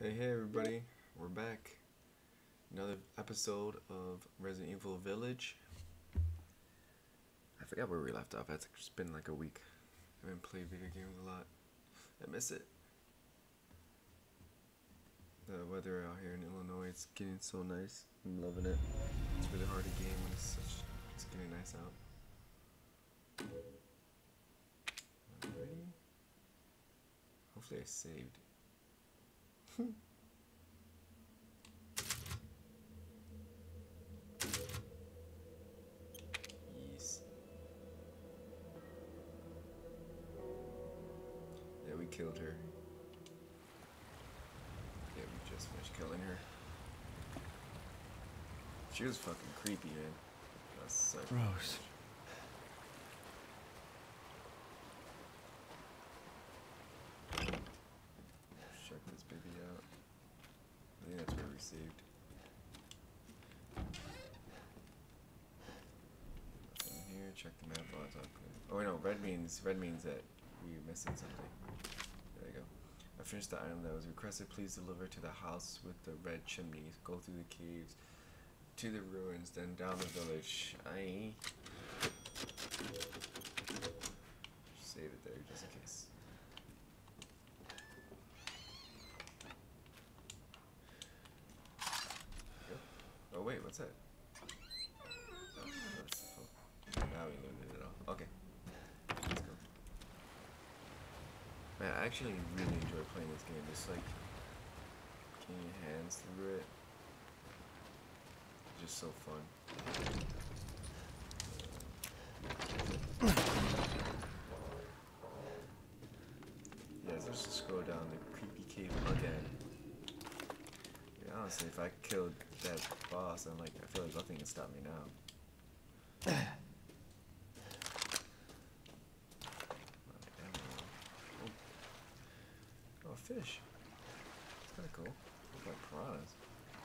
Hey everybody, we're back. Another episode of Resident Evil Village. I forgot where we left off. It's been like a week. I haven't played video games a lot. I miss it. The weather out here in Illinois, it's getting so nice. I'm loving it. It's really hard to game when it's getting nice out. Alrighty. Hopefully I saved. Yes. Yeah, we killed her. Yeah, we just finished killing her. She was fucking creepy, man. That's so Rose. Check this baby out. I think that's where we saved. Nothing here. Check the map. Oh, it's all good. Oh wait, no. Red means that we're missing something. There we go. I finished the item that was requested. Please deliver to the house with the red chimneys. Go through the caves to the ruins, then down the village. Save it there just in case. Oh wait, what's that? Oh, now we learned it all. Okay, let's go. Man, I actually really enjoy playing this game. Just like getting your hands through it. Just so fun. Yeah, let's just scroll down the creepy cave again. Yeah, honestly, if I killed that boss, I feel like nothing can stop me now. Oh, a fish. It's kind of cool. Looks like piranhas.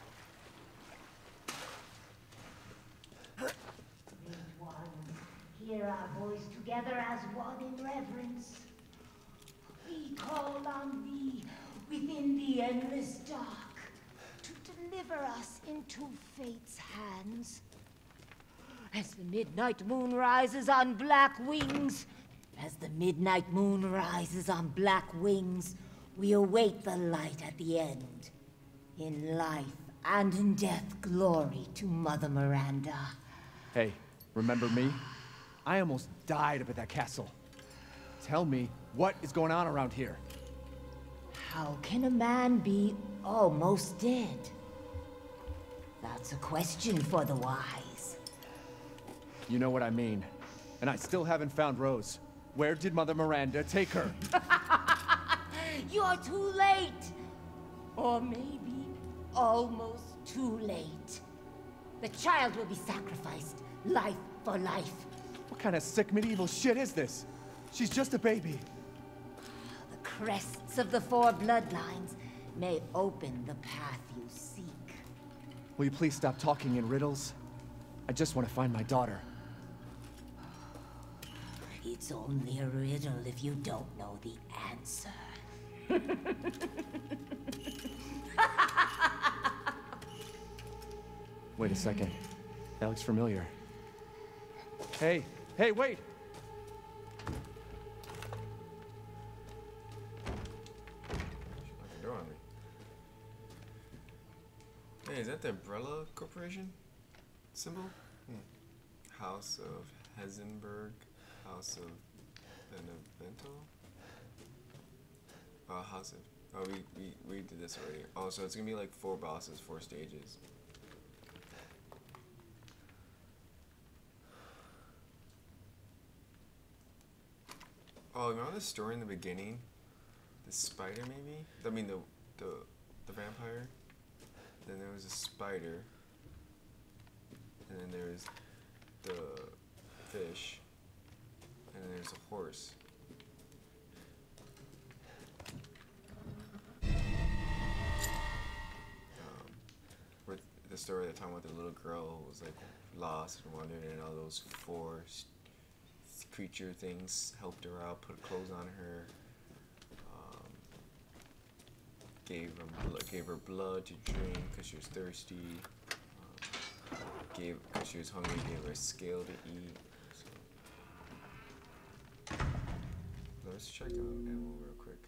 Great one, hear our voice together as one in reverence. We call on thee within the endless dark to deliver us into fate's hands. As the midnight moon rises on black wings, we await the light at the end. In life and in death, glory to Mother Miranda. Hey, remember me? I almost died up at that castle. Tell me, what is going on around here? How can a man be almost dead? That's a question for the wise. You know what I mean. And I still haven't found Rose. Where did Mother Miranda take her? You're too late! Or maybe almost too late. The child will be sacrificed, life for life. What kind of sick medieval shit is this? She's just a baby. The crests of the four bloodlines may open the path you seek. Will you please stop talking in riddles? I just want to find my daughter. It's only a riddle if you don't know the answer. Wait a second. That looks familiar. Hey, wait! She locked the door on me. Hey, is that the Umbrella Corporation symbol? House of Hesenberg, House of Benevento. Oh, House of. Oh, we did this already. Oh, so it's gonna be like 4 bosses, 4 stages. Oh, remember the story in the beginning? The spider, maybe? I mean, the vampire. Then there was a spider. And then there's the fish. And then there's a horse. With the story at the time with the little girl who was like lost and wandering, and all those 4 creature things helped her out, put clothes on her. gave her blood to drink because she was thirsty. Because she was hungry, gave her a scale to eat. So. Let's check out ammo real quick.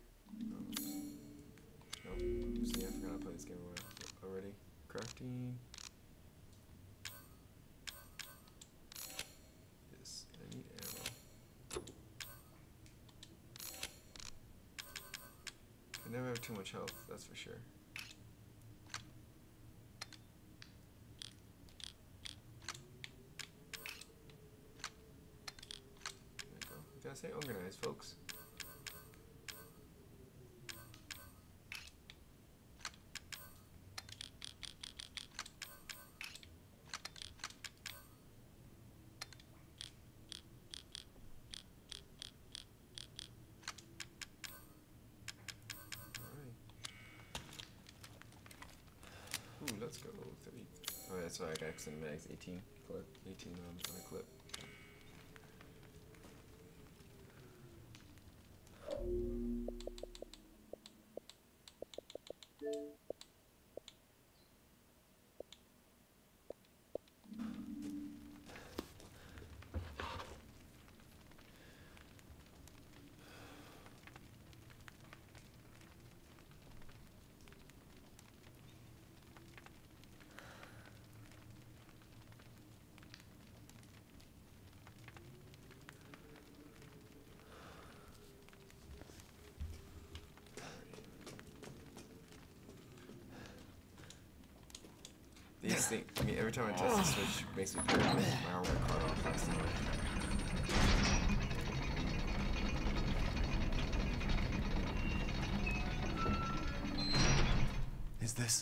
Nope. See, I forgot to play this game already. Crafting. Yes, I need ammo. I never have too much health, that's for sure. There we go. You gotta stay organized, folks. Let's go. 30. Oh, yeah, that's why I got mags 18 clip, 18 on a clip. These things, I mean, every time I touch the switch, it makes me feel like my arm got cut off last time. Is this?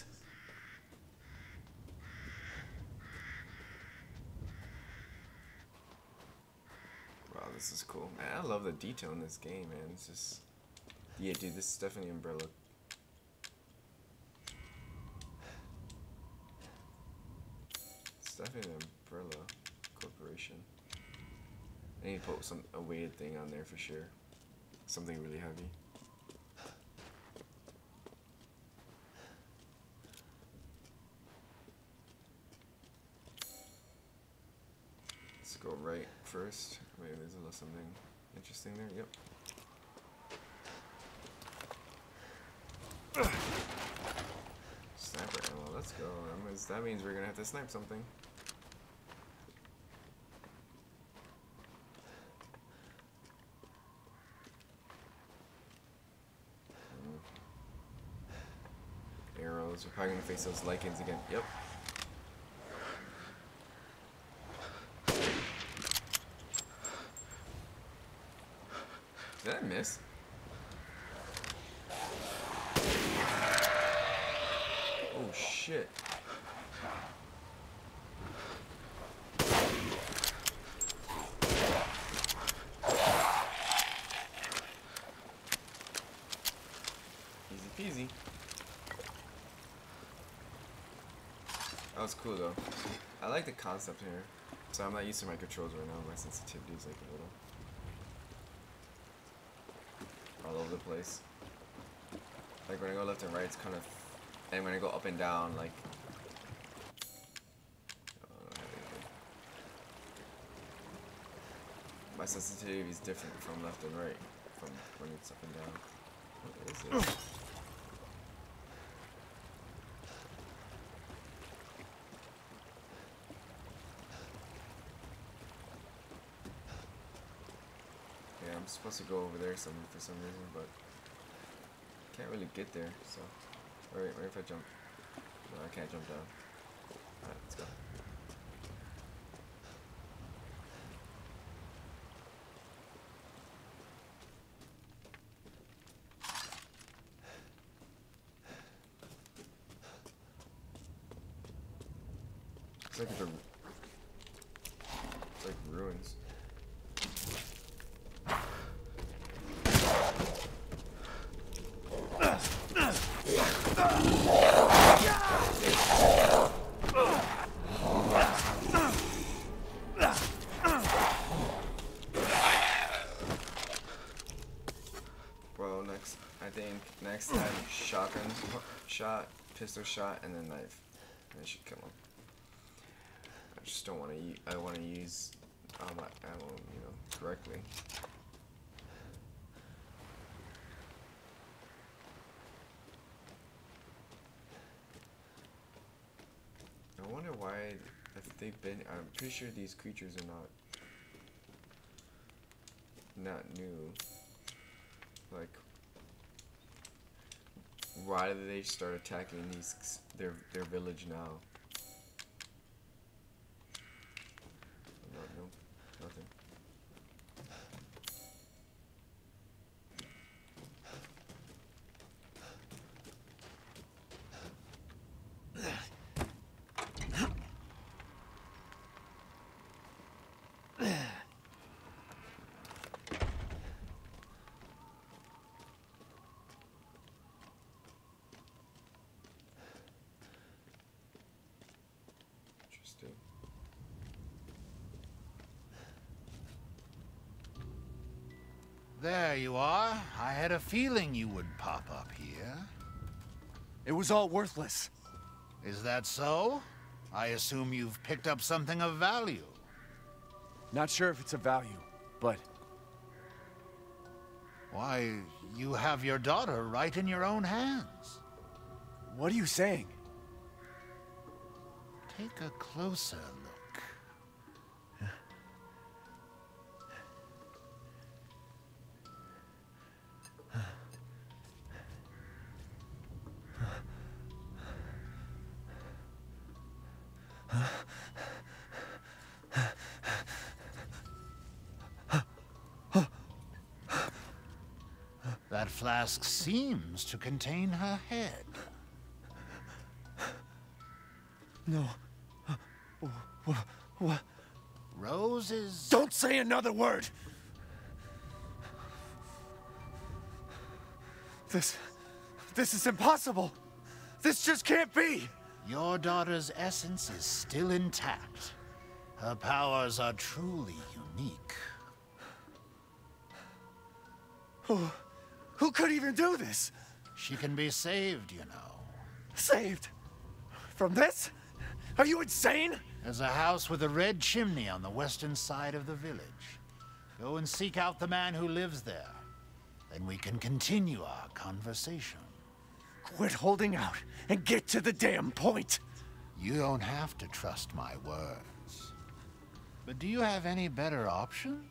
Wow, this is cool. Man, I love the detail in this game, man. It's just... Yeah, dude, this is definitely Umbrella. It's definitely an Umbrella Corporation. I need to put a weighted thing on there for sure. Something really heavy. Let's go right first. Maybe there's a little something interesting there. Yep. Sniper ammo, let's go. That means we're gonna have to snipe something. Arrows, we're probably gonna face those lichens again. Yep. Did I miss? Oh shit. Easy peasy. That was cool though. I like the concept here. So I'm not used to my controls right now. My sensitivity is like a little all over the place. Like when I go left and right, it's kind of, and when I go up and down, like, my sensitivity is different from left and right, from when it's up and down. What is it? Yeah, I'm supposed to go over there for some reason, but can't really get there, so. Alright, what if I jump? No, I can't jump down. Alright, let's go. It's like ruins. Well, next, I think Next time, shotgun shot, pistol shot, and then knife. That should kill him. I just don't want to. I want to use all my ammo, you know, correctly. I wonder why, if they've been. I'm pretty sure these creatures are not new. Like, why did they start attacking their village now? No, nothing. Interesting. There you are. I had a feeling you would pop up here. It was all worthless. Is that so? I assume you've picked up something of value. Not sure if it's of value, but Why, you have your daughter right in your own hands. what are you saying? Take a closer look. That flask seems to contain her head. No. What? Roses. Don't say another word! This is impossible! This just can't be! Your daughter's essence is still intact. Her powers are truly unique. Who could even do this? She can be saved, you know. Saved? From this? Are you insane? There's a house with a red chimney on the western side of the village. Go and seek out the man who lives there. Then we can continue our conversation. Quit holding out and get to the damn point! You don't have to trust my words. But do you have any better options?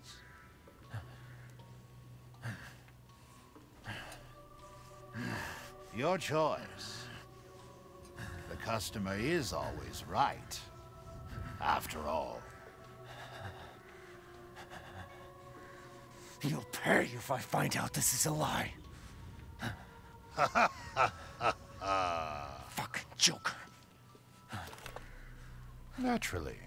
Your choice. The customer is always right. After all. You'll pay if I find out this is a lie. Fucking joker. Naturally.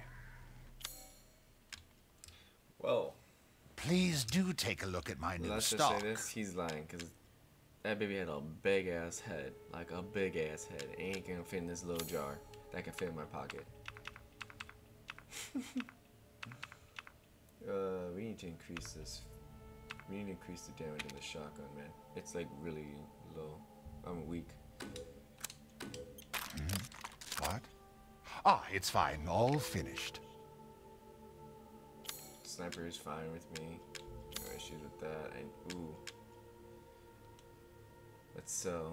Well, Please do take a look at my new let's just stock. say this: he's lying, cause that baby had a big ass head, like a big ass head. It ain't gonna fit in this little jar that can fit in my pocket. We need to increase this. We need to increase the damage of the shotgun, man. It's like really low. I'm weak. What? Ah, it's fine. All finished. Sniper is fine with me. No issues with that. And ooh, let's sell.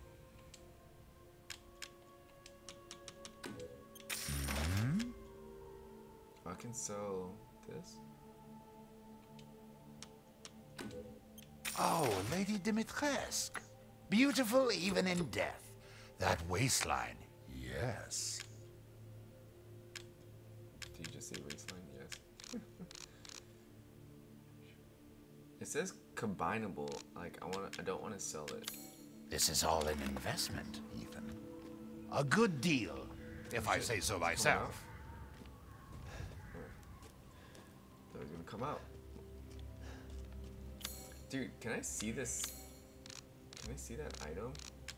I can sell this. Oh, Lady Dimitrescu. Beautiful even in death. That waistline, yes. Did you just say waistline? Yes. It says combinable. Like I don't want to sell it. This is all an investment, Ethan. A good deal, if I say so myself. That was gonna come out. Dude, can I see this? Can I see that item?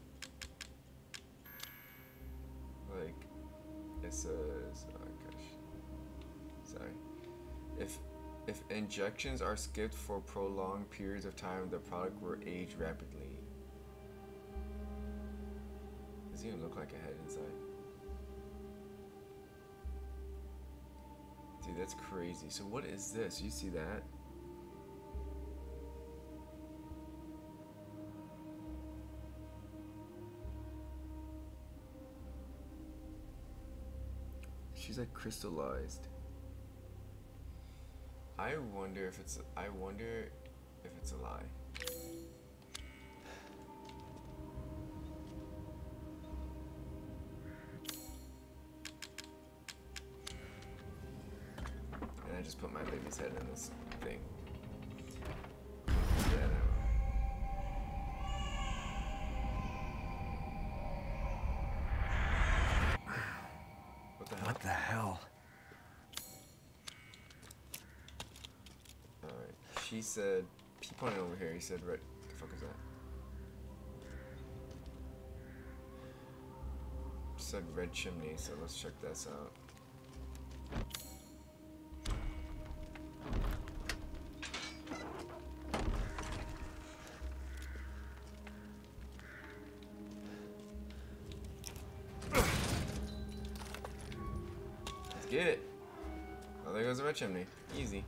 Like, it says, oh gosh, sorry. If injections are skipped for prolonged periods of time, the product will age rapidly. Doesn't even look like a head inside. Dude, that's crazy. So what is this? You see that? She's like crystallized. I wonder if it's a lie. And I just put my baby's head in this thing. Yeah, no. What the hell? Alright. She said, he pointed over here, he said, "Red, what the fuck is that?" She said red chimney, so let's check this out. Let's get it. Oh, there goes the red chimney. Easy.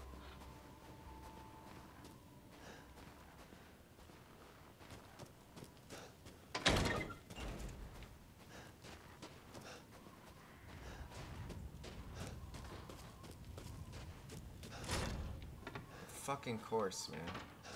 Fucking course, man.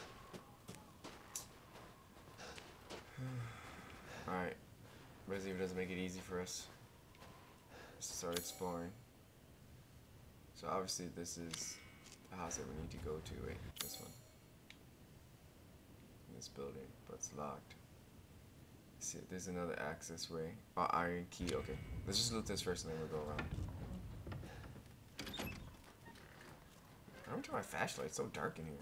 Alright. Resident Evil doesn't make it easy for us. Let's start exploring. So obviously this is the house that we need to go to. Wait, this one. This building, but it's locked. Let's see, there's another access way. Oh, iron key, okay. Let's just loot this first and then we'll go around. I don't turn my flashlight, it's so dark in here.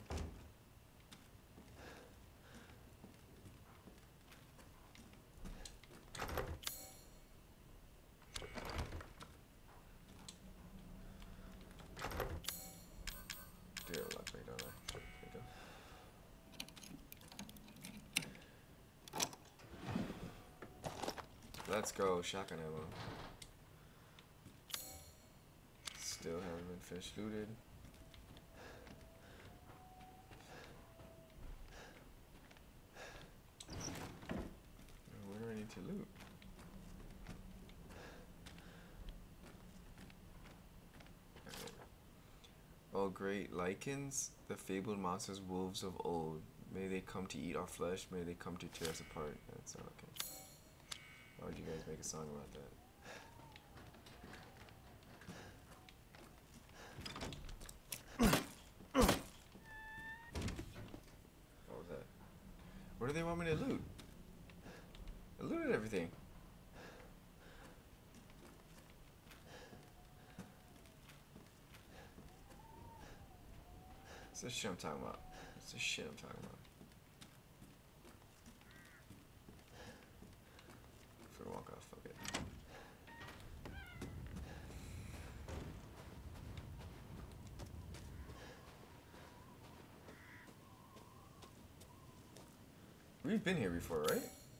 Dear luck, wait, don't I? There you go. Let's go, shotgun ammo. Still haven't been finished looted. To loot. Oh, great lichens, the fabled monsters, wolves of old. May they come to eat our flesh. May they come to tear us apart. That's not okay. Why would you guys make a song about that? What was that? What do they want me to loot? I looted everything. What's this shit I'm talking about? What's this shit I'm talking about? I'm gonna walk off, fuck it. We've been here before, right?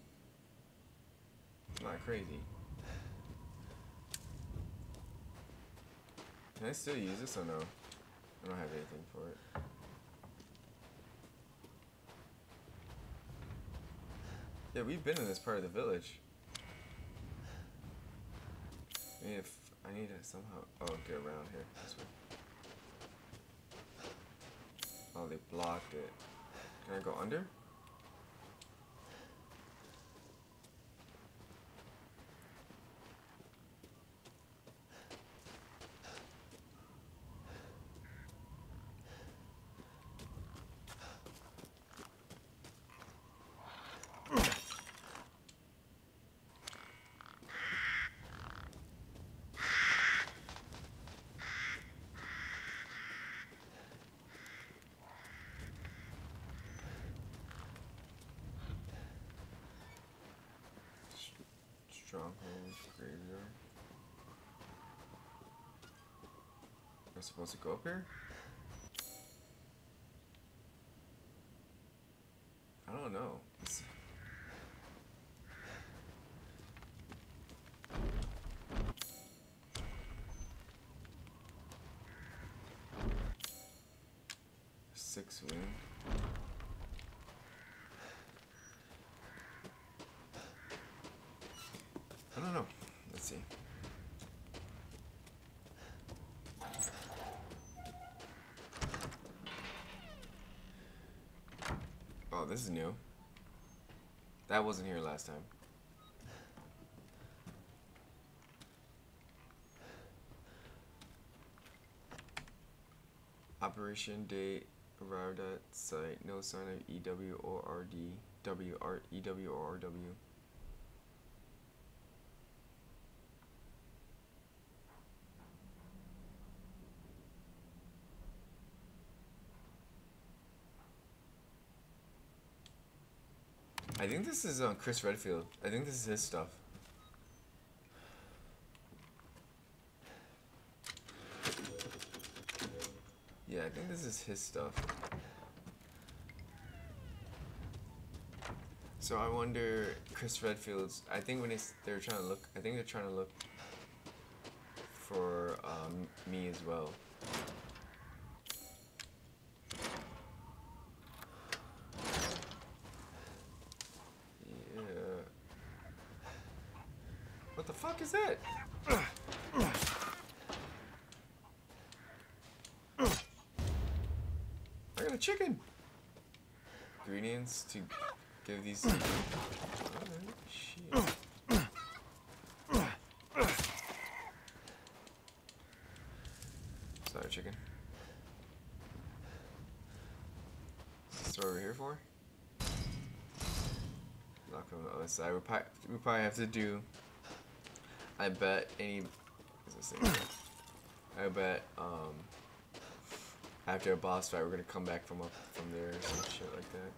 Not crazy. Can I still use this or no? I don't have anything for it. Yeah, we've been in this part of the village. I need to somehow get around here this way. Oh, they blocked it. Can I go under? Stronghold, graveyard. Am I supposed to go up here? I don't know. 6 wound. I don't know. Let's see. Oh, this is new. That wasn't here last time. Operation date, arrived at site, no sign of EW or RD, EW or RW. I think this is Chris Redfield. I think this is his stuff. Yeah, I think this is his stuff. So I wonder, Chris Redfield's. I think when they're trying to look. I think they're trying to look for me as well. Yeah. What the fuck is that? I got a chicken. Ingredients to give these. Alright, shit. Sorry, chicken. That's what we're here for. Lock on the other side. We probably have to do. I bet any. What's this thing? I bet after a boss fight, we're gonna come back from there or some shit like that.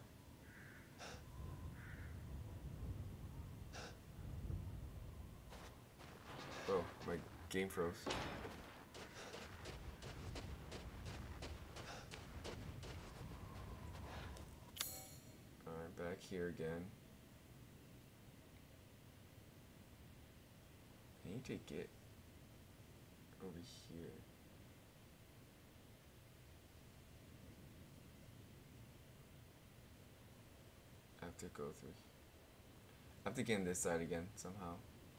Oh, my game froze. Alright, back here again. I need to get over here. I have to go through. I have to get on this side again somehow.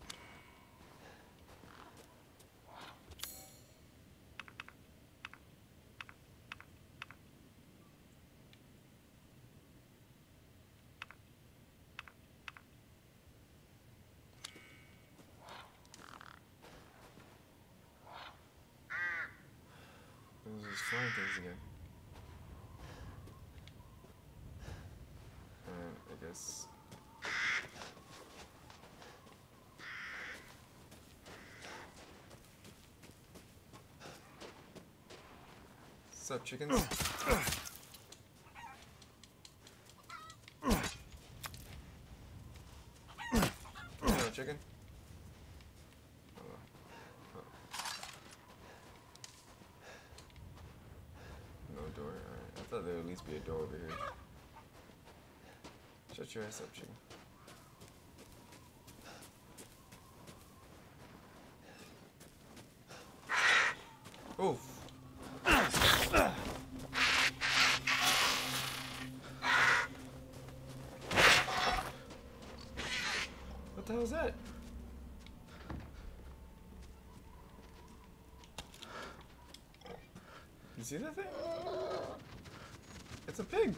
Those flying things again. And I guess. What's up, chickens? Hello, chicken. No door. Alright. I thought there would at least be a door over here. Shut your ass up, chicken. Oof. What the hell is that? You see that thing? It's a pig.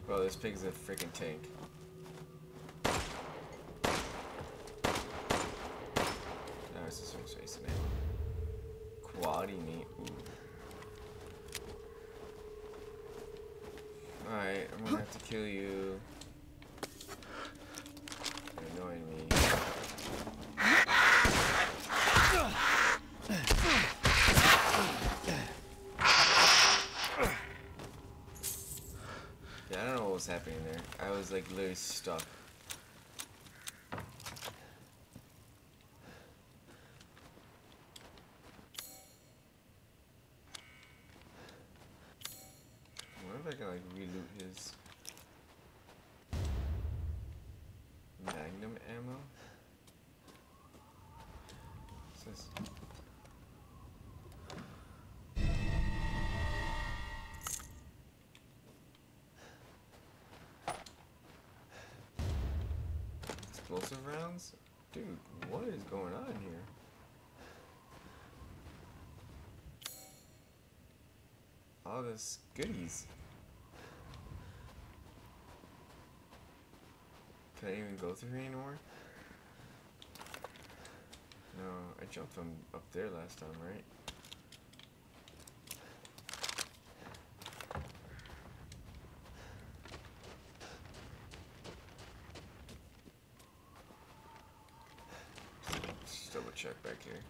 Bro, this pig's a freaking tank. Now it's just some space in ammo. Quality meat. Ooh. Alright, I'm gonna have to kill you. You're annoying me. Yeah, I don't know what was happening there. I was like literally stuck. I wonder if I can like reloot his magnum ammo. What's this? Explosive rounds? Dude, what is going on here? All this goodies. Can I even go through here anymore? No, I jumped from up there last time, right? Just double check back here.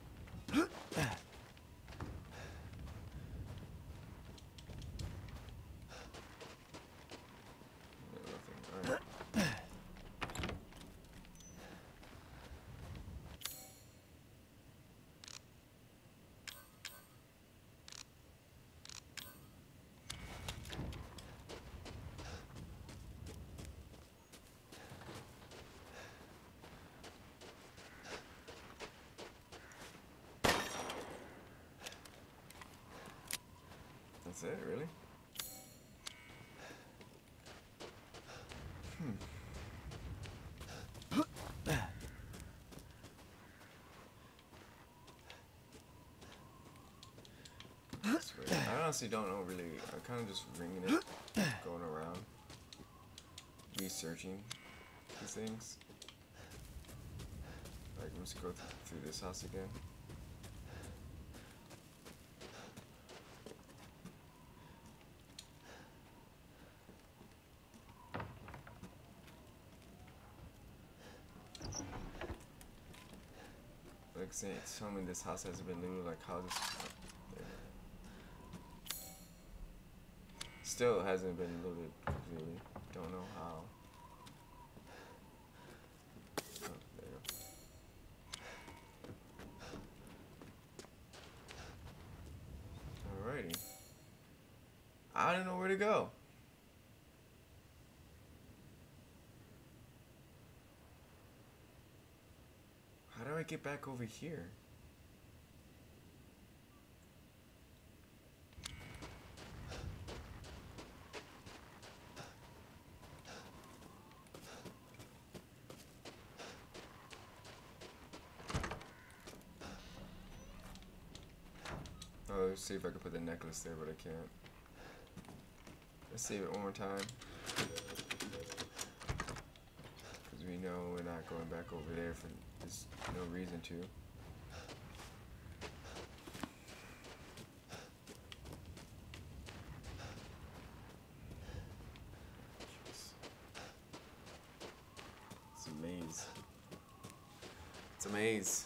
Nothing. Alright. That's it, really? That's weird. I honestly don't know really. I'm kind of just ringing it, going around, researching these things. Like, I'm just go through this house again. Like saying, tell me this house hasn't been looted. Like how this still hasn't been looted completely. Don't know how. Oh, there you go. Alrighty. I don't know where to go. How do I get back over here? Oh, let's see if I can put the necklace there, but I can't. Let's save it one more time. Because we know we're not going back over there for there's no reason to. It's a maze. It's a maze.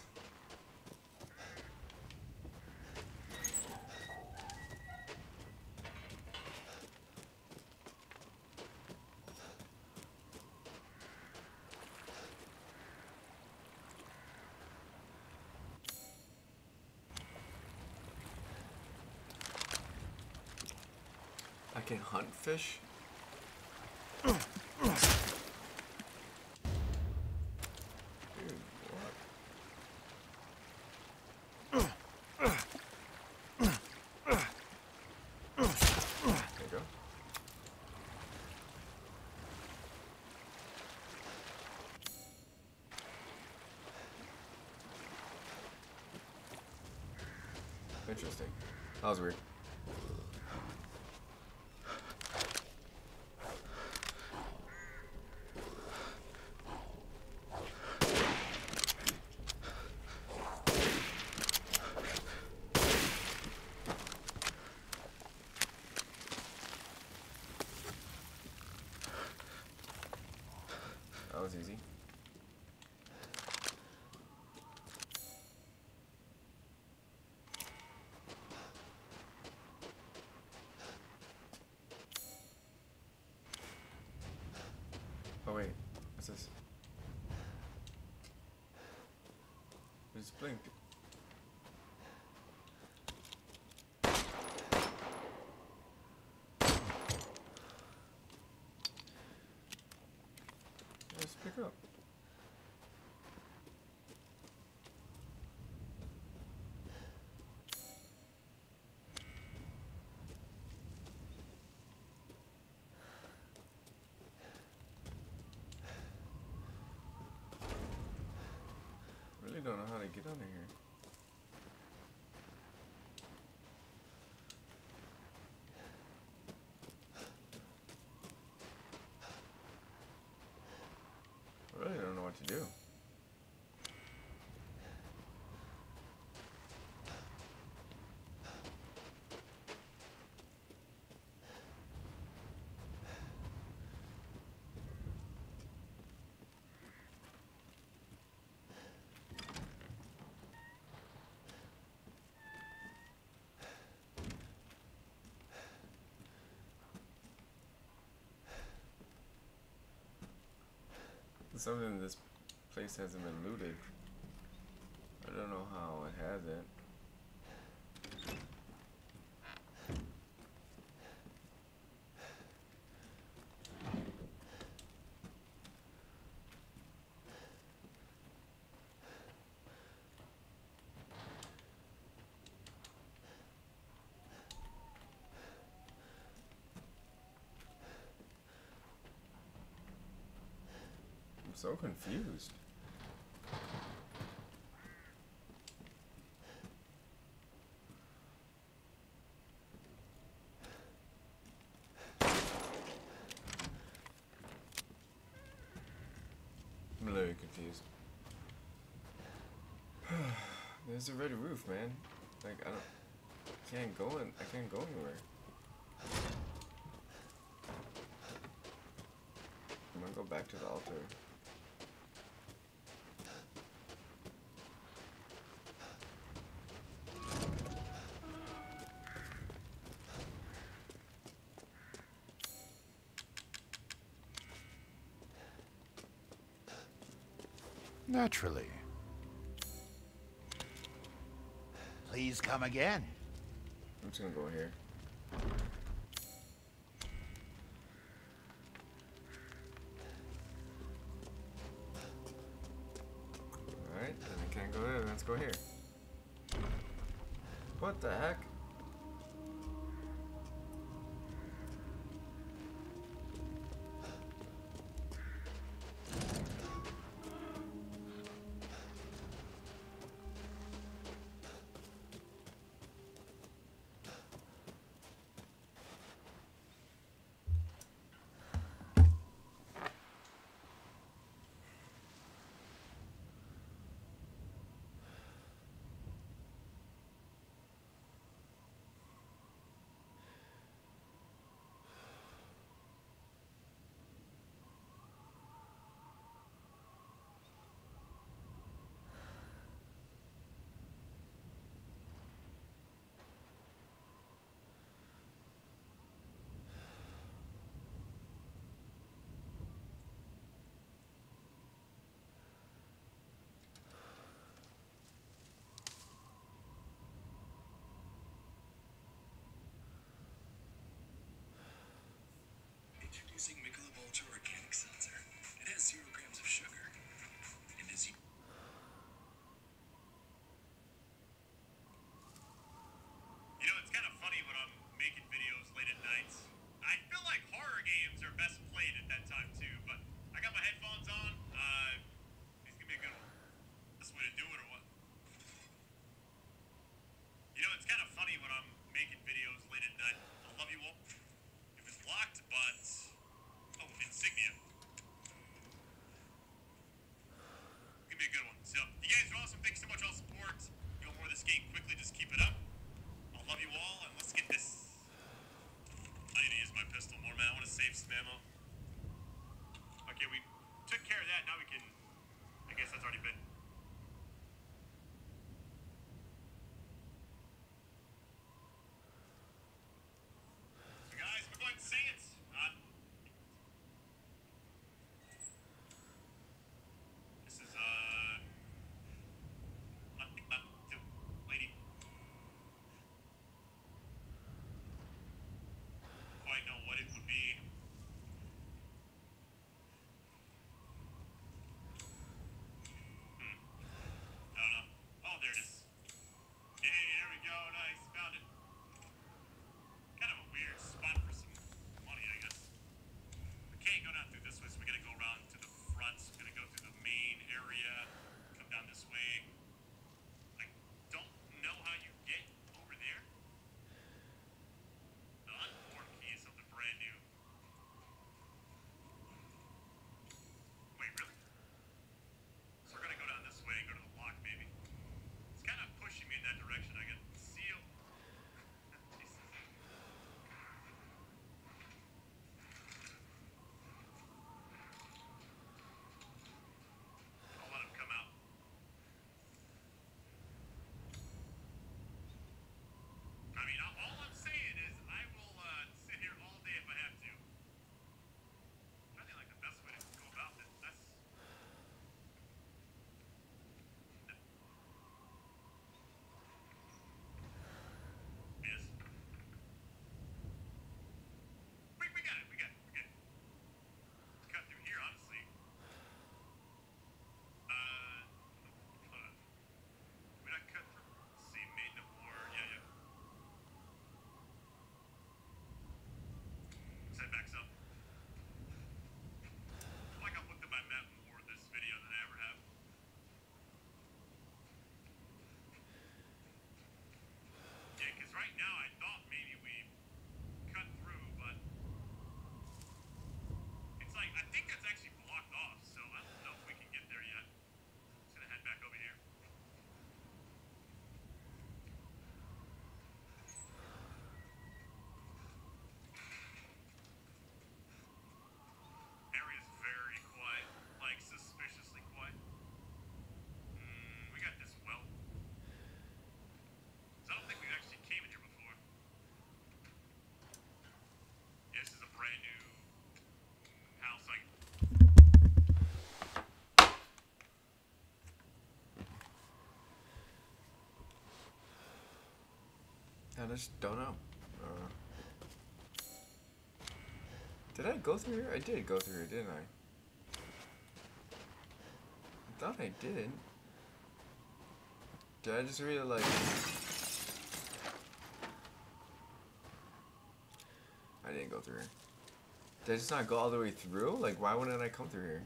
I can hunt fish? Dude, what? There you go. Interesting. That was weird. was easy. Oh wait, what's this? It just blinked. Let's pick up. Really don't know how to get under here. I really don't know what to do. Something this place hasn't been looted. I don't know how it hasn't. I'm so confused. I'm literally confused. There's a red roof, man. Like I can't go anywhere. I'm gonna go back to the altar. Naturally. Please come again. I'm just gonna go here. Alright, then I can't go there, let's go here. What the heck? just don't know. Did I go through here? I did go through here, didn't I? I thought I did. Did I just really like... I didn't go through here. Did I just not go all the way through? Like, why wouldn't I come through here?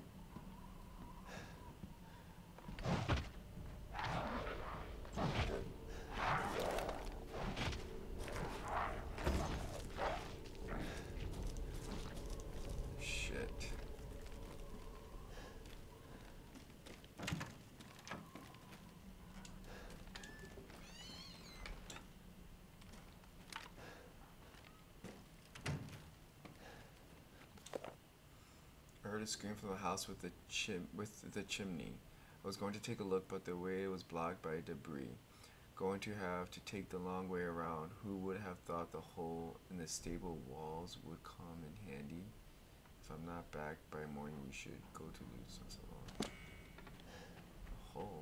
I heard a scream from the house with the chimney. I was going to take a look, but the way was blocked by debris. Going to have to take the long way around. Who would have thought the hole in the stable walls would come in handy? If I'm not back by morning, we should go to lose so long. Hole.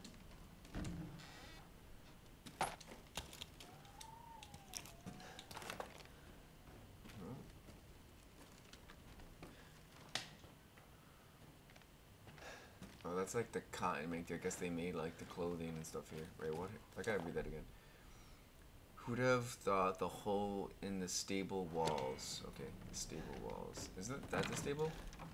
Oh, that's like the cotton maker. I guess they made like the clothing and stuff here. Right, what? I gotta read that again. Who'd have thought the hole in the stable walls? Okay, the stable walls. Isn't that the stable?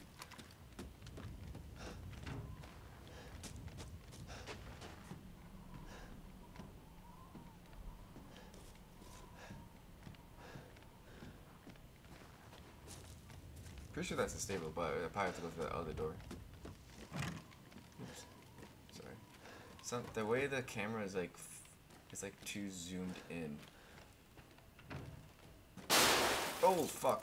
Pretty sure that's the stable, but I probably have to go through the other door. Oops. Sorry. The way the camera is like, it's like too zoomed in. Oh fuck!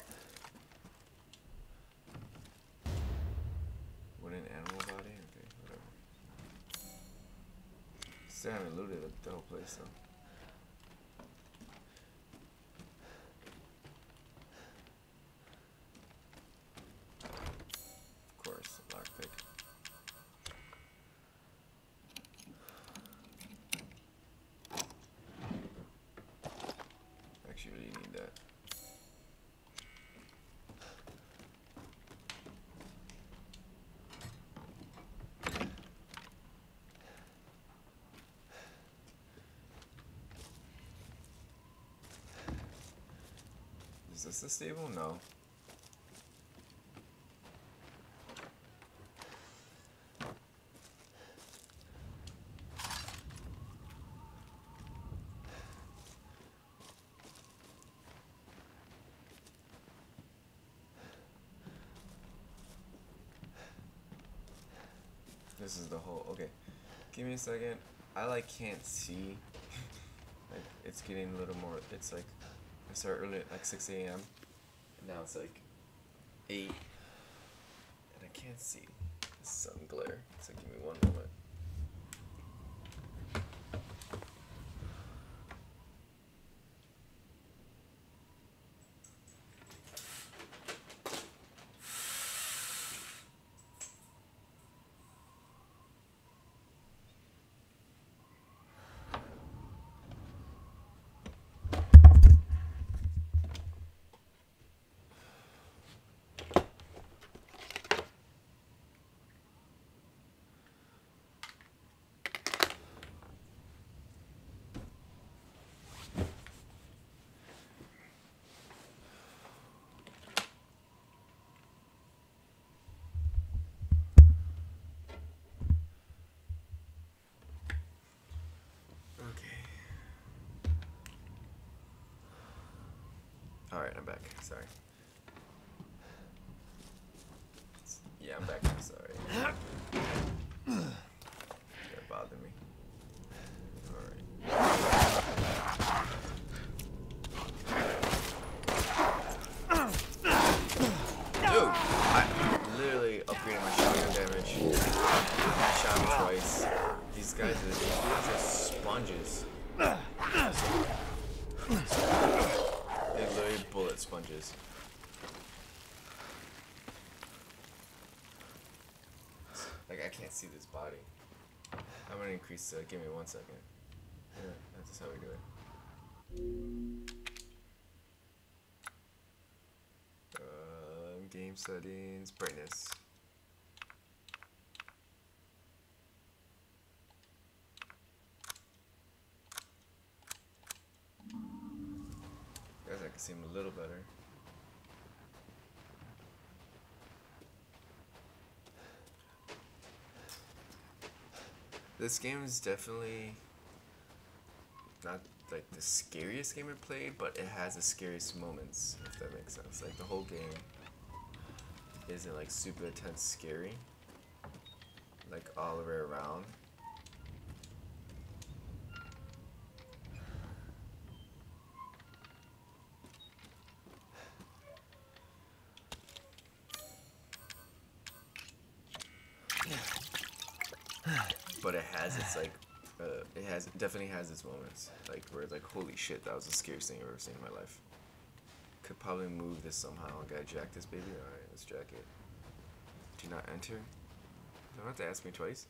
Wooden animal body? Okay, whatever. Still haven't looted the whole place though. Of course, lockpick. Actually really need that. Is this the stable? No. This is the whole, okay. Give me a second. I like can't see. Like it's getting a little more, it's like, I start early at like 6 a.m. and now it's like 8 and I can't see. The sun glare. So give me one moment. Alright, I'm back. Sorry. Yeah, I'm back. I'm sorry. That bothered me. Alright. Dude! I literally upgraded my shotgun damage. I shot him twice. These guys are just sponges. They're literally bullet sponges. Like, I can't see this body. I'm gonna increase, give me 1 second. Yeah, that's just how we do it. Game settings, brightness. Guess I can see him a little better. This game is definitely not like the scariest game I played, but it has the scariest moments, if that makes sense. Like the whole game isn't like super intense scary, like all the way around. But it has its like, it definitely has its moments, like where it's like, holy shit, that was the scariest thing I've ever seen in my life. Could probably move this somehow. Gotta jack this baby. All right, let's jack it. Do not enter. You don't have to ask me twice.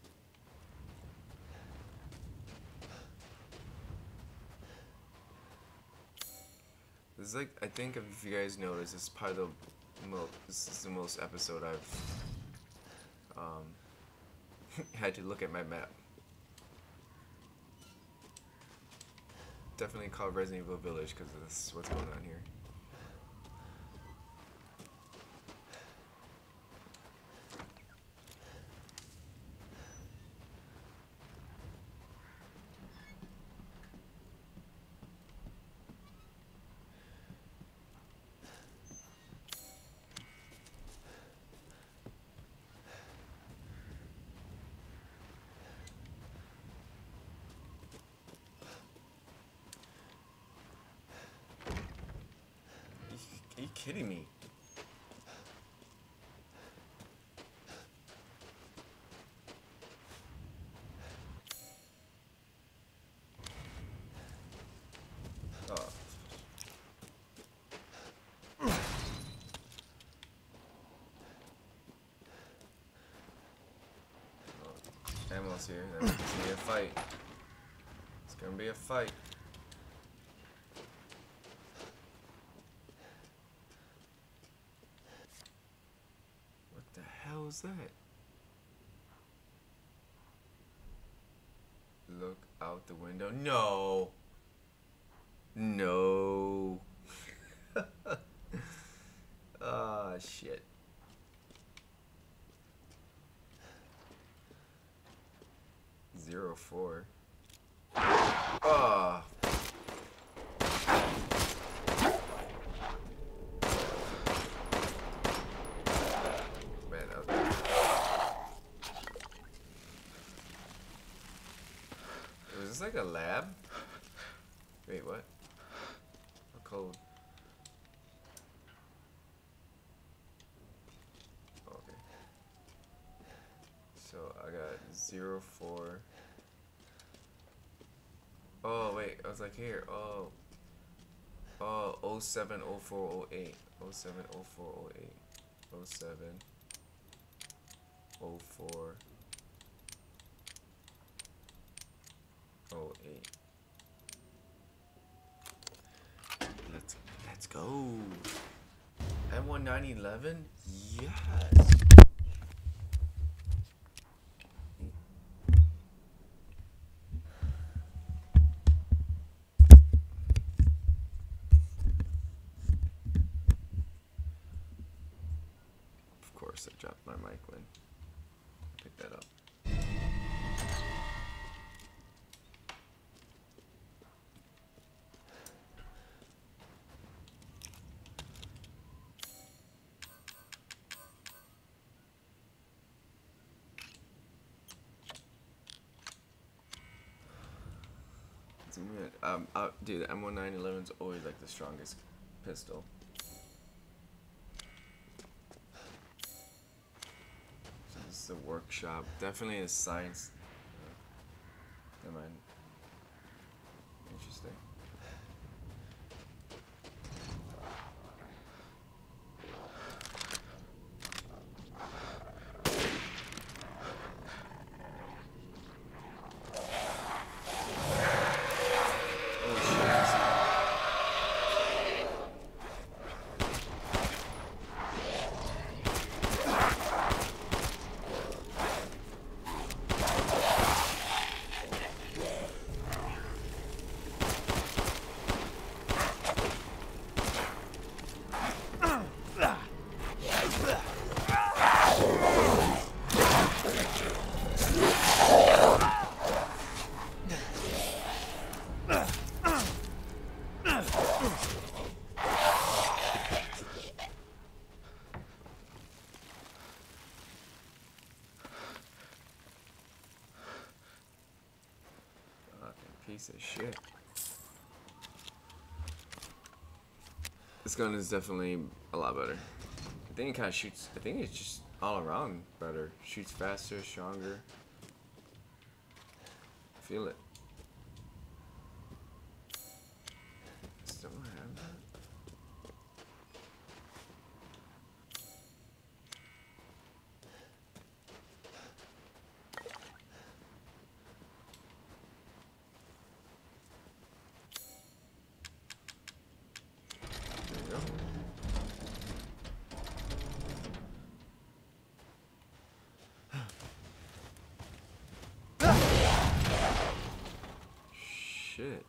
This is like, I think if you guys notice, this is probably this is the most episode I've had to look at my map. Definitely called Resident Evil Village because this is what's going on here. Are you kidding me? Oh. Ammo's here. That's gonna be a fight. It's gonna be a fight. What was that? Look out the window. No. No. Ah, shit. (04). Ah. Is this like a lab? Wait, what? A code. Okay. So I got 04. Oh wait, I was like here. Oh. Oh, 070408. 070408. 0704. 08. Let's go. M1911? Yes. Of course, I dropped my mic when I picked that up. Dude, the M1911 is always like the strongest pistol. So this is a workshop. Definitely a science. Never mind. Interesting. Piece of shit. This gun is definitely a lot better. I think it kind of shoots. I think it's just all around better. Shoots faster, stronger. Feel it. Still have that. Shit.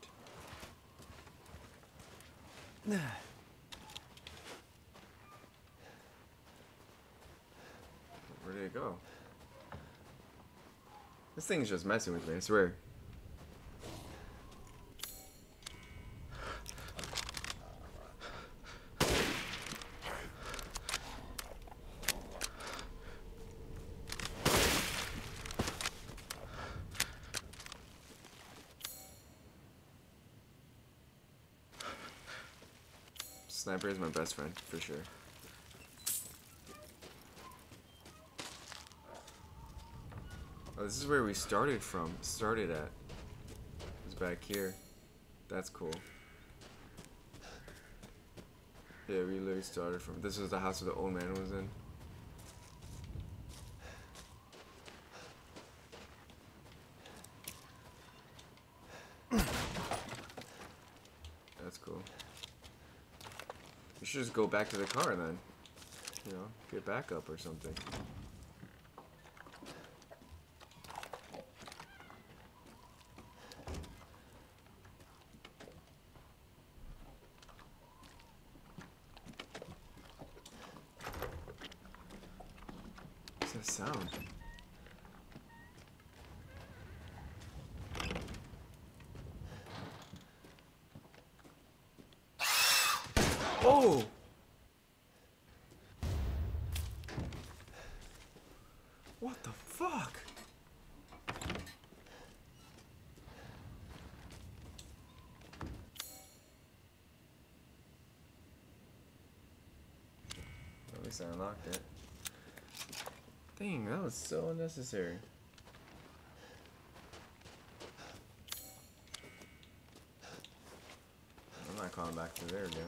Where did it go? This thing's just messing with me, I swear. Sniper is my best friend, for sure. Oh, this is where we started at. It was back here. That's cool. Yeah, we literally started from... This was the house where the old man was in. That's cool. We should just go back to the car then. You know, get back up or something. What's that sound? Oh! What the fuck? At least I unlocked it. Dang, that was so unnecessary. I'm not calling back to there again.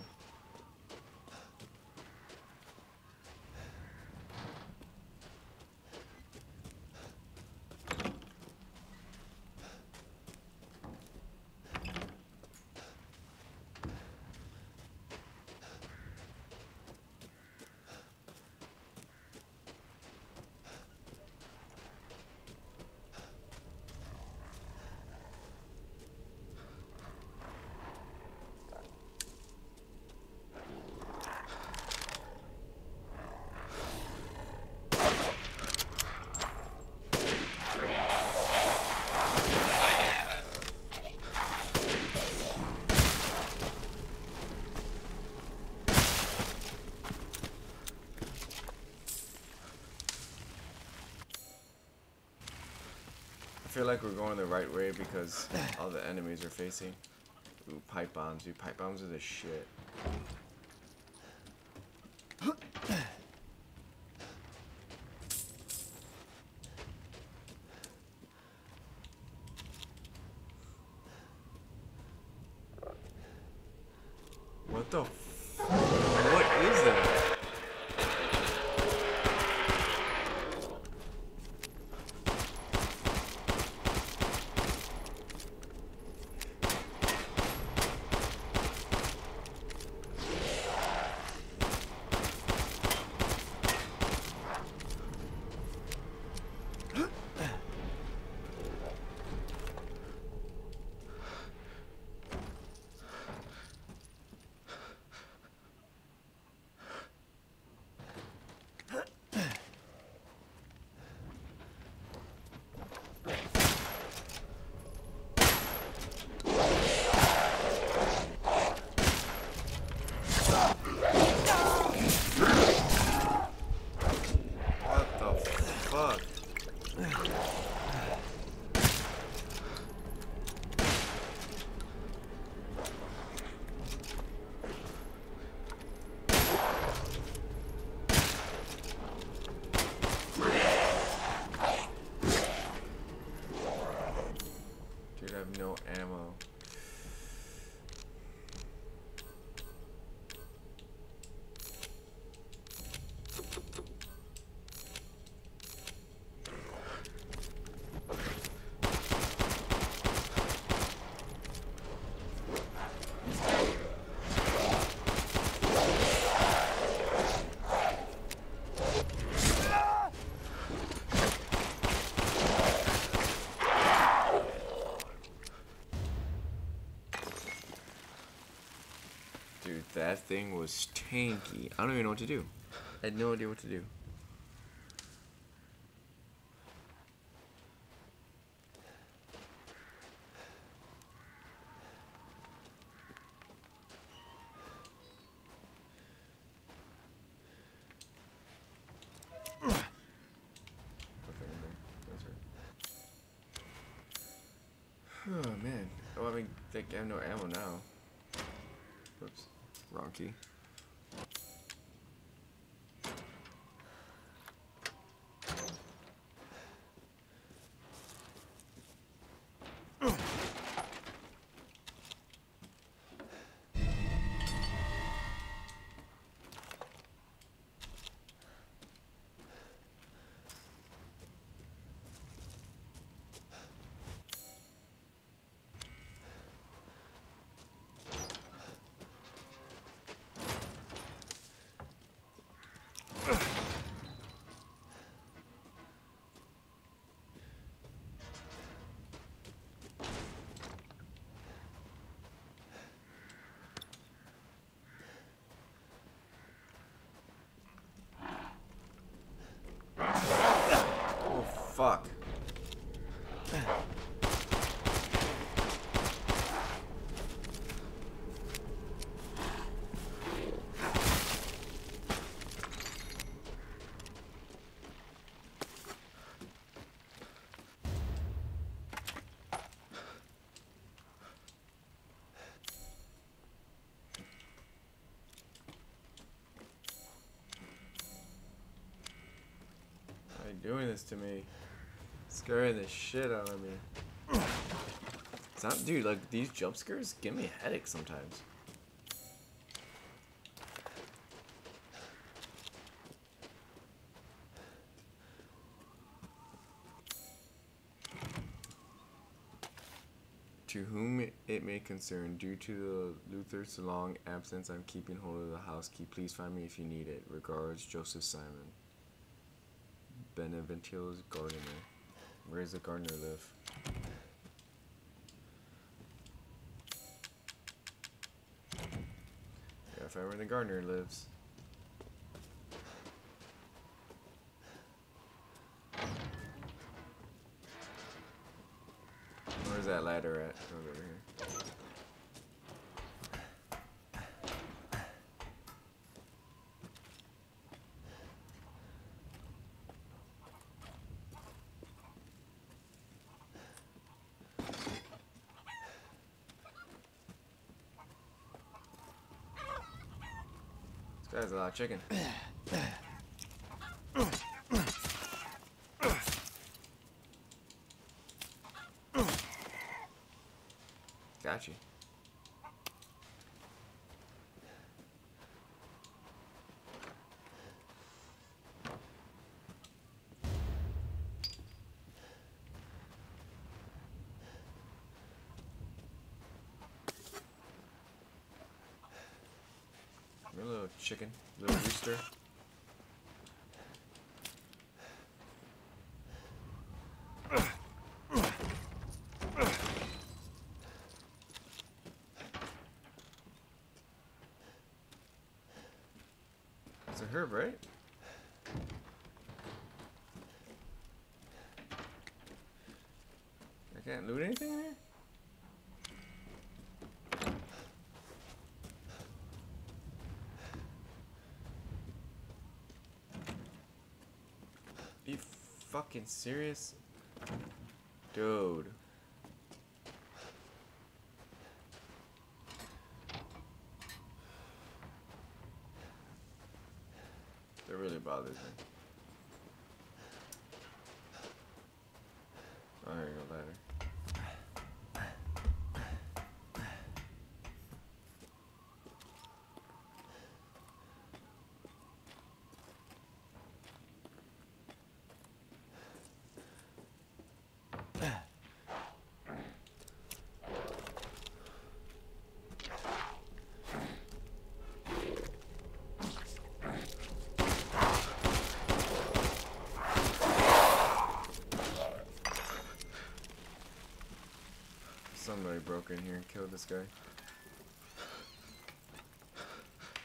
I feel like we're going the right way because all the enemies are facing. Ooh, pipe bombs, dude. Pipe bombs are the shit. What the f- What is that? that thing was tanky. I don't even know what to do. I had no idea what to do. Oh man. Oh, I mean, I have no ammo now. Oops. Wrong key. Oh, fuck. Why are you doing this to me? Scaring the shit out of me. It's not, dude, like, these jump scares give me a headache sometimes. To whom it may concern, due to the Luther's long absence, I'm keeping hold of the house key. Please find me if you need it. Regards, Joseph Simon. Beneventil's gardener. Where does the gardener live? Gotta find where the gardener lives. Where's that ladder at? Over here. This guy's a lot of chicken. Got you. You're a little chicken, little rooster. It's a herb, right? I can't loot anything in here? Are you fucking serious? Dude. That really bothers me. Oh, here you go, ladder. Somebody broke in here and killed this guy.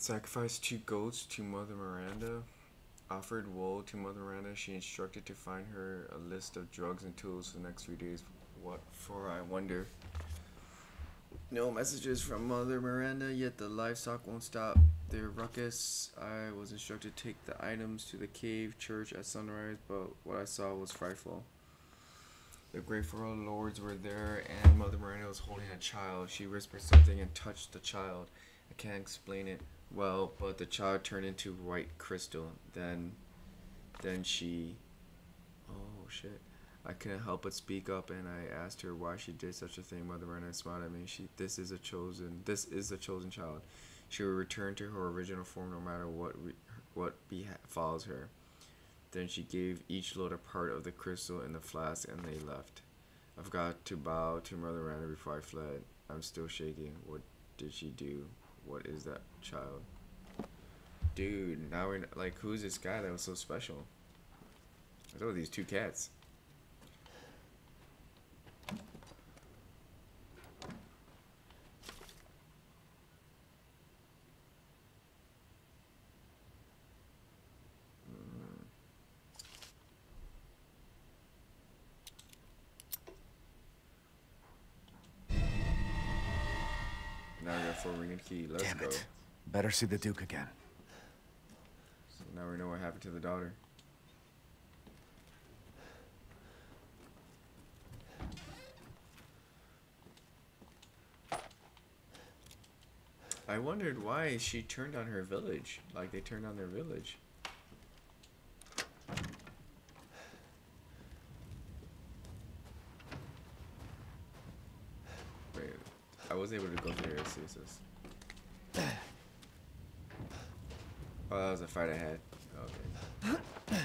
Sacrificed 2 goats to Mother Miranda. Offered wool to Mother Miranda. She instructed to find her a list of drugs and tools for the next few days. What for, I wonder? No messages from Mother Miranda, yet the livestock won't stop their ruckus. I was instructed to take the items to the cave church at sunrise, but what I saw was frightful. The grateful lords were there, and Mother Miranda was holding a child. She whispered something and touched the child. I can't explain it well, but the child turned into white crystal. Then she... Oh, shit. I couldn't help but speak up, and I asked her why she did such a thing. Mother Miranda smiled at me. This is the chosen child. She will return to her original form no matter what befalls her. Then she gave each lord a part of the crystal in the flask, and they left. I forgot to bow to Mother Miranda before I fled. I'm still shaking. What did she do? What is that child? Dude, now we're like, who's this guy that was so special? What's up with these 2 cats? Now we got 4 ring and key. Let's Damn go. it. Better see the Duke again. So now we know what happened to the daughter. I wondered why she turned on her village. Like they turned on their village. Wait, I was able to go through here. See this. Oh, that was a fight I had. Okay.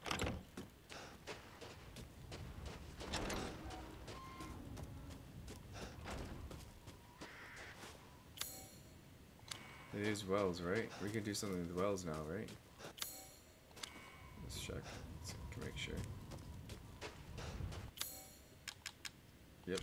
It is wells, right? We can do something with wells now, right? Let's check. Let's make sure. Yep.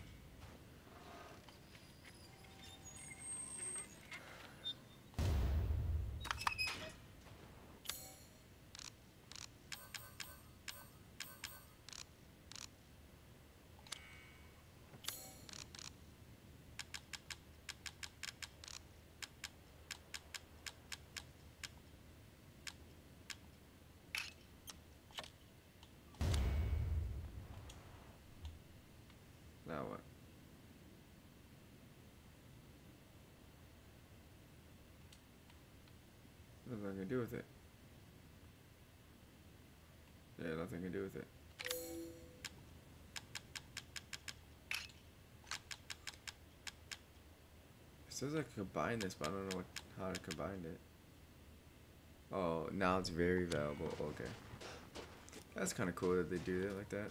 Now what? Nothing I can do with it. Yeah, nothing I can do with it. It says I could combine this, but I don't know how to combine it. Oh, now it's very valuable. Okay. That's kind of cool that they do it like that.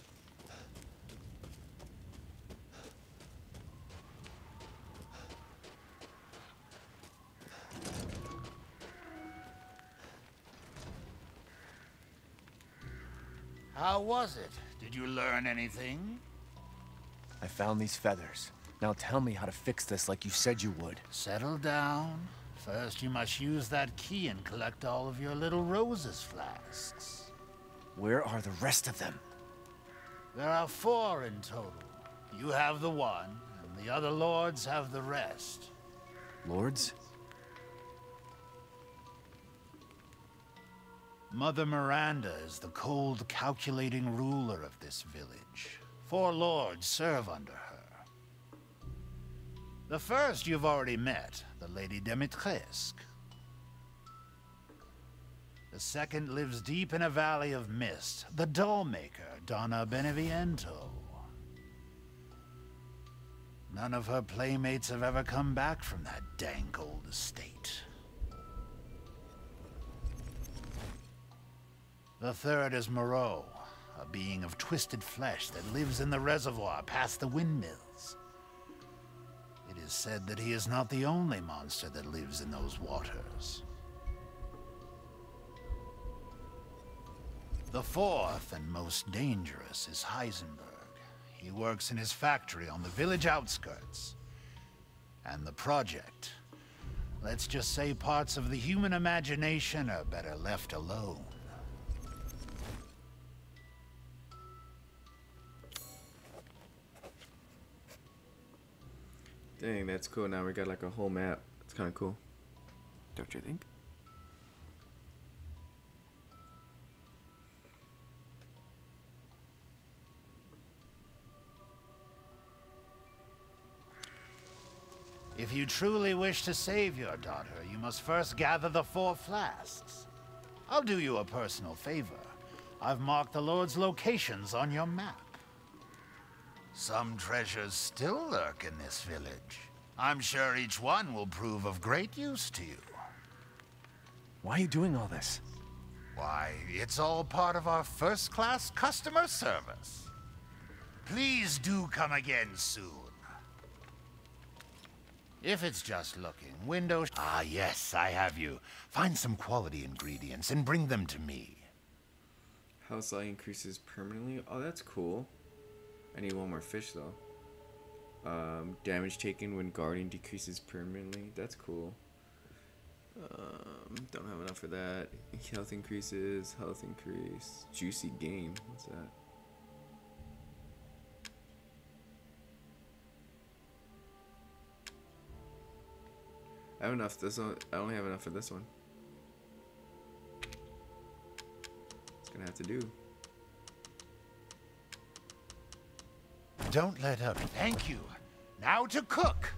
How was it? Did you learn anything? I found these feathers. Now tell me how to fix this like you said you would. Settle down. First, you must use that key and collect all of your little roses flasks. Where are the rest of them? There are 4 in total. You have the one, and the other lords have the rest. Lords? Mother Miranda is the cold, calculating ruler of this village. 4 lords serve under her. The first you've already met, the Lady Dimitrescu. The second lives deep in a valley of mist, the doll-maker, Donna Beneviento. None of her playmates have ever come back from that dank old estate. The third is Moreau, a being of twisted flesh that lives in the reservoir past the windmills. It is said that he is not the only monster that lives in those waters. The fourth and most dangerous is Heisenberg. He works in his factory on the village outskirts. And the project, Let's just say parts of the human imagination are better left alone. Dang, that's cool. Now we got like a whole map. It's kind of cool. Don't you think? If you truly wish to save your daughter, you must first gather the 4 flasks. I'll do you a personal favor. I've marked the Lord's locations on your map. Some treasures still lurk in this village. I'm sure each one will prove of great use to you. Why are you doing all this? Why, it's all part of our first-class customer service. Please do come again soon. If it's just looking, windows... Ah, yes, I have you. Find some quality ingredients and bring them to me. Health line increases permanently. Oh, that's cool. I need one more fish, though. Damage taken when guarding decreases permanently. That's cool. Don't have enough for that. Health increases. Health increase. Juicy game. What's that? I have enough. This one. I only have enough for this one. It's gonna have to do. Don't let up. Thank you. Now to cook.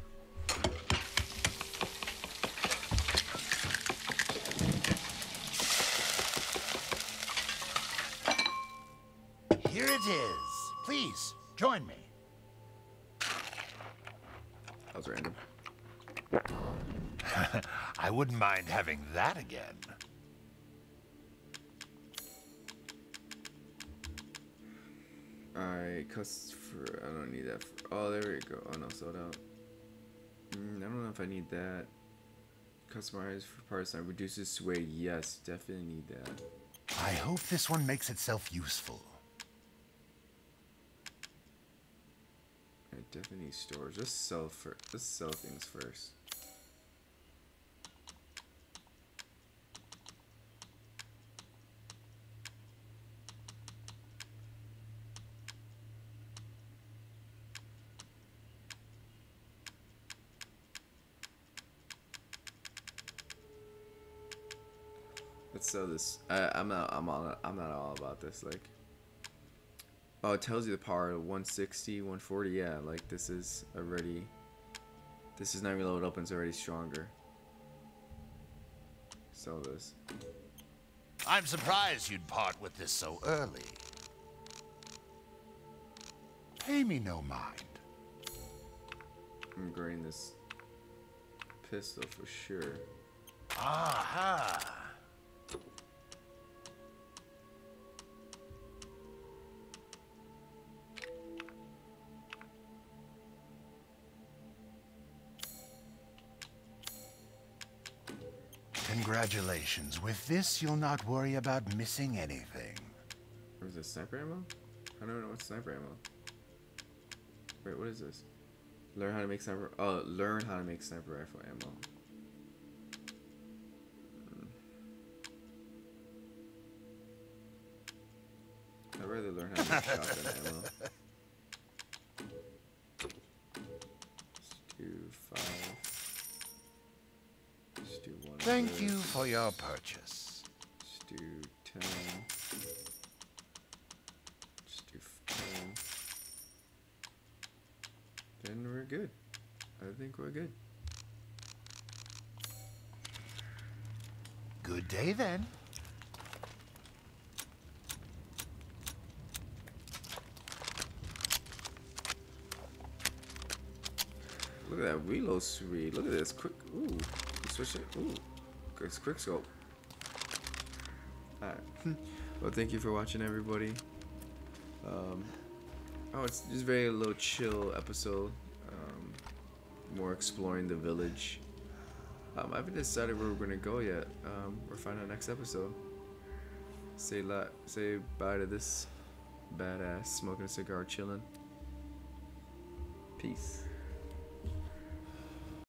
Here it is. Please, join me. That was random. I wouldn't mind having that again. Alright, I don't need that. Oh, there we go. Oh no, sold out. I don't know if I need that. Customize for parts that reduces sway. Yes, definitely need that. I hope this one makes itself useful. I definitely need storage. Let's sell things first. Let's sell this. I'm not all about this. Like, oh, it tells you the power of 160, 140. Yeah, like this is already. This is not even loaded up and it's already stronger. Sell this. I'm surprised you'd part with this so early. Pay me no mind. I'm upgrading this pistol for sure. Aha! Congratulations. With this, you'll not worry about missing anything. Or is this sniper ammo? I don't know what's sniper ammo. Wait, what is this? Learn how to make sniper. Oh, learn how to make sniper rifle ammo. I'd rather learn how to make shotgun ammo. Let's do 5. Let's do 1. Thank you for your purchase. Let's do 10. Let's do 10. Then we're good. I think we're good. Good day then. Look at that reload speed. Look at this quick. Ooh, switch it. Ooh, quick scope. All right. Well, thank you for watching, everybody. Oh, it's just very a little chill episode. More exploring the village. I haven't decided where we're gonna go yet. We'll find out next episode. Say bye to this badass smoking a cigar, chilling. Peace.